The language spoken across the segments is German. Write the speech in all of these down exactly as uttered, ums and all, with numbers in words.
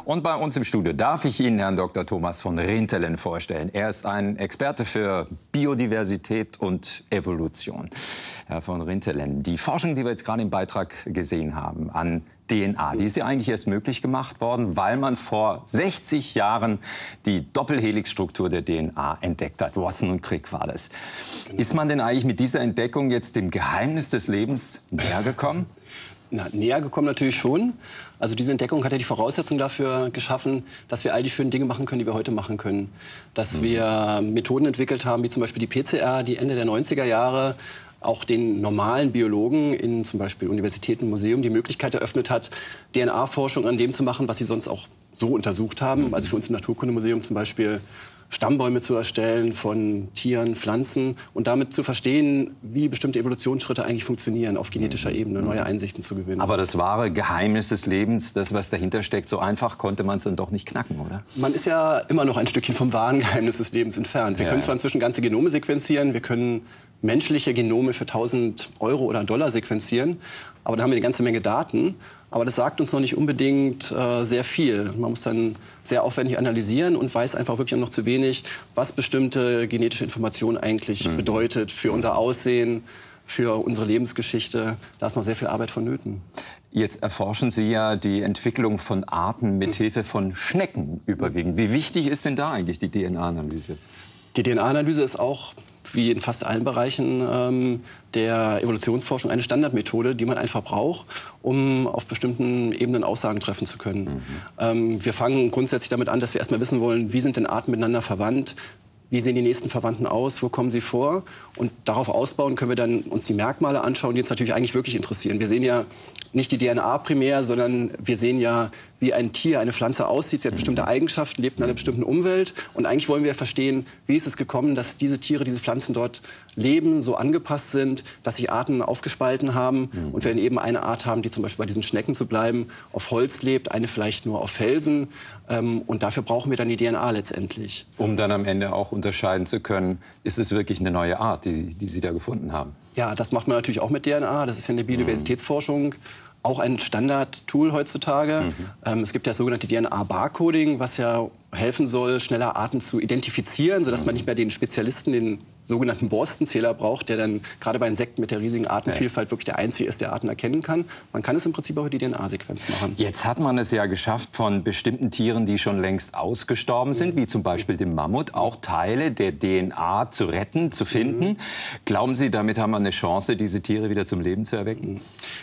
Und bei uns im Studio darf ich Ihnen Herrn Doktor Thomas von Rintelen vorstellen. Er ist ein Experte für Biodiversität und Evolution. Herr von Rintelen, die Forschung, die wir jetzt gerade im Beitrag gesehen haben, an D N A, die ist ja eigentlich erst möglich gemacht worden, weil man vor sechzig Jahren die Doppelhelixstruktur der D N A entdeckt hat. Watson und Crick war das. Genau. Ist man denn eigentlich mit dieser Entdeckung jetzt dem Geheimnis des Lebens näher gekommen? Na, näher gekommen natürlich schon. Also diese Entdeckung hat ja die Voraussetzung dafür geschaffen, dass wir all die schönen Dinge machen können, die wir heute machen können. Dass mhm. wir Methoden entwickelt haben, wie zum Beispiel die P C R, die Ende der neunziger Jahre auch den normalen Biologen in zum Beispiel Universitäten, Museum die Möglichkeit eröffnet hat, D N A-Forschung an dem zu machen, was sie sonst auch so untersucht haben. Also für uns im Naturkundemuseum zum Beispiel Stammbäume zu erstellen von Tieren, Pflanzen und damit zu verstehen, wie bestimmte Evolutionsschritte eigentlich funktionieren, auf genetischer Ebene neue Einsichten zu gewinnen. Aber das wahre Geheimnis des Lebens, das, was dahinter steckt, so einfach konnte man es dann doch nicht knacken, oder? Man ist ja immer noch ein Stückchen vom wahren Geheimnis des Lebens entfernt. Wir ja, können zwar inzwischen ganze Genome sequenzieren, wir können menschliche Genome für tausend Euro oder Dollar sequenzieren, aber da haben wir eine ganze Menge Daten. Aber das sagt uns noch nicht unbedingt äh, sehr viel. Man muss dann sehr aufwendig analysieren und weiß einfach wirklich noch zu wenig, was bestimmte genetische Information eigentlich mhm. bedeutet für unser Aussehen, für unsere Lebensgeschichte. Da ist noch sehr viel Arbeit vonnöten. Jetzt erforschen Sie ja die Entwicklung von Arten mit Hilfe von Schnecken überwiegend. Wie wichtig ist denn da eigentlich die D N A-Analyse? Die D N A-Analyse ist auch, wie in fast allen Bereichen ähm, der Evolutionsforschung, eine Standardmethode, die man einfach braucht, um auf bestimmten Ebenen Aussagen treffen zu können. Mhm. Ähm, wir fangen grundsätzlich damit an, dass wir erstmal wissen wollen, wie sind denn Arten miteinander verwandt, wie sehen die nächsten Verwandten aus, wo kommen sie vor? Und darauf ausbauen können wir dann uns die Merkmale anschauen, die uns natürlich eigentlich wirklich interessieren. Wir sehen ja nicht die D N A primär, sondern wir sehen ja, wie ein Tier, eine Pflanze aussieht. Sie hat bestimmte Eigenschaften, lebt in einer bestimmten Umwelt. Und eigentlich wollen wir verstehen, wie ist es gekommen, dass diese Tiere, diese Pflanzen dort leben, so angepasst sind, dass sich Arten aufgespalten haben. Mhm. Und wir dann eben eine Art haben, die zum Beispiel bei diesen Schnecken zu bleiben, auf Holz lebt, eine vielleicht nur auf Felsen. Und dafür brauchen wir dann die D N A letztendlich. Um dann am Ende auch unterscheiden zu können, ist es wirklich eine neue Art, die, die Sie da gefunden haben? Ja, das macht man natürlich auch mit D N A. Das ist ja in der Biodiversitätsforschung auch ein Standard-Tool heutzutage. Mhm. Ähm, es gibt ja das sogenannte D N A-Barcoding, was ja helfen soll, schneller Arten zu identifizieren, sodass man nicht mehr den Spezialisten, den sogenannten Borstenzähler braucht, der dann gerade bei Insekten mit der riesigen Artenvielfalt wirklich der Einzige ist, der Arten erkennen kann. Man kann es im Prinzip auch über die D N A-Sequenz machen. Jetzt hat man es ja geschafft, von bestimmten Tieren, die schon längst ausgestorben sind, mhm. wie zum Beispiel dem Mammut, auch Teile der D N A zu retten, zu finden. Mhm. Glauben Sie, damit haben wir eine Chance, diese Tiere wieder zum Leben zu erwecken? Mhm.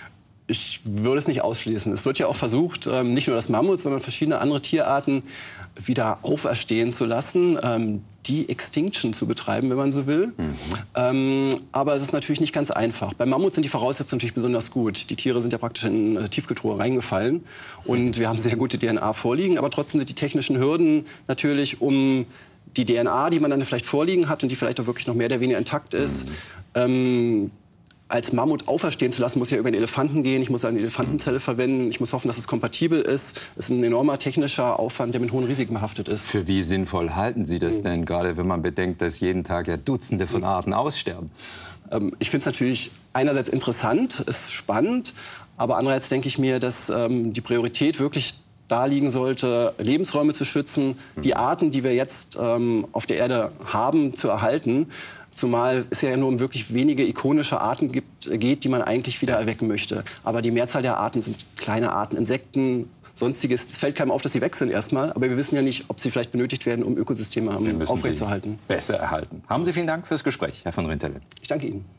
Ich würde es nicht ausschließen. Es wird ja auch versucht, ähm, nicht nur das Mammut, sondern verschiedene andere Tierarten wieder auferstehen zu lassen, ähm, De-Extinction zu betreiben, wenn man so will. Mhm. Ähm, aber es ist natürlich nicht ganz einfach. Beim Mammut sind die Voraussetzungen natürlich besonders gut. Die Tiere sind ja praktisch in äh, Tiefkühltruhe reingefallen und wir haben sehr gute D N A vorliegen. Aber trotzdem sind die technischen Hürden natürlich, um die D N A, die man dann vielleicht vorliegen hat und die vielleicht auch wirklich noch mehr oder weniger intakt ist, mhm. ähm, als Mammut auferstehen zu lassen, muss ja über einen Elefanten gehen. Ich muss eine Elefantenzelle verwenden. Ich muss hoffen, dass es kompatibel ist. Das ist ein enormer technischer Aufwand, der mit hohen Risiken behaftet ist. Für wie sinnvoll halten Sie das denn, gerade wenn man bedenkt, dass jeden Tag ja Dutzende von Arten aussterben? Ähm, ich finde es natürlich einerseits interessant, ist spannend, aber andererseits denke ich mir, dass ähm, die Priorität wirklich da liegen sollte, Lebensräume zu schützen, die Arten, die wir jetzt ähm, auf der Erde haben, zu erhalten. Zumal es ja nur um wirklich wenige ikonische Arten gibt, geht, die man eigentlich wieder erwecken möchte. Aber die Mehrzahl der Arten sind kleine Arten, Insekten, Sonstiges. Es fällt keinem auf, dass sie weg sind erstmal. Aber wir wissen ja nicht, ob sie vielleicht benötigt werden, um Ökosysteme aufrechtzuerhalten. Besser erhalten. Haben Sie vielen Dank fürs Gespräch, Herr von Rintelen. Ich danke Ihnen.